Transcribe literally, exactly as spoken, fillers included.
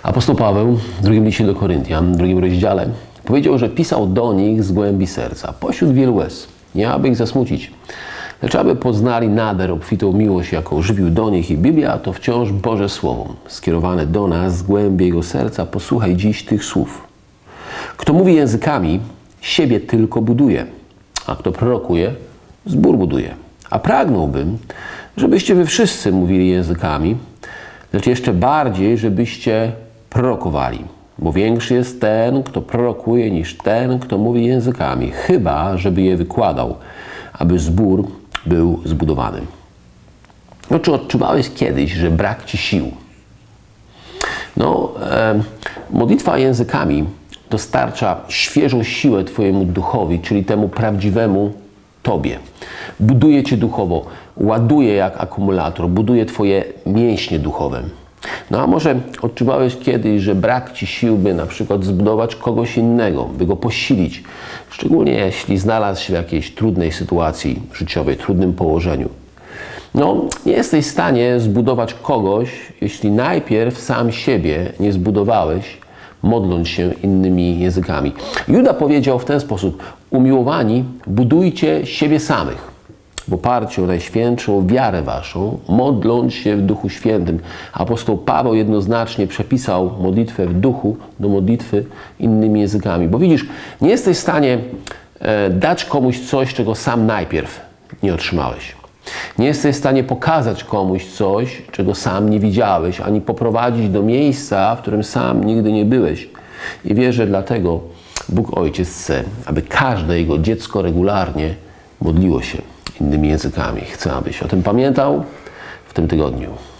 Apostoł Paweł w drugim liście do Koryntian, w drugim rozdziale, powiedział, że pisał do nich z głębi serca, pośród wielu łez, nie aby ich zasmucić, lecz aby poznali nader obfitą miłość, jaką żywił do nich. I Biblia to wciąż Boże Słowo, skierowane do nas z głębi Jego serca. Posłuchaj dziś tych słów. Kto mówi językami, siebie tylko buduje, a kto prorokuje, zbór buduje. A pragnąłbym, żebyście wy wszyscy mówili językami, lecz jeszcze bardziej, żebyście prorokowali. Bo większy jest ten, kto prorokuje, niż ten, kto mówi językami, chyba żeby je wykładał, aby zbór był zbudowany. No, czy odczuwałeś kiedyś, że brak ci sił? No, e, modlitwa językami dostarcza świeżą siłę twojemu duchowi, czyli temu prawdziwemu tobie. Buduje cię duchowo, ładuje jak akumulator, buduje twoje mięśnie duchowe. No a może odczuwałeś kiedyś, że brak ci sił, by na przykład zbudować kogoś innego, by go posilić, szczególnie jeśli znalazł się w jakiejś trudnej sytuacji życiowej, trudnym położeniu. No, nie jesteś w stanie zbudować kogoś, jeśli najpierw sam siebie nie zbudowałeś, modląc się innymi językami. Juda powiedział w ten sposób: umiłowani, budujcie siebie samych w oparciu o najświętszą wiarę waszą, modląc się w Duchu Świętym. Apostoł Paweł jednoznacznie przepisał modlitwę w duchu do modlitwy innymi językami. Bo widzisz, nie jesteś w stanie e, dać komuś coś, czego sam najpierw nie otrzymałeś. Nie jesteś w stanie pokazać komuś coś, czego sam nie widziałeś, ani poprowadzić do miejsca, w którym sam nigdy nie byłeś. I wierzę, dlatego Bóg Ojciec chce, aby każde Jego dziecko regularnie modliło się innymi językami. Chcę, abyś o tym pamiętał w tym tygodniu.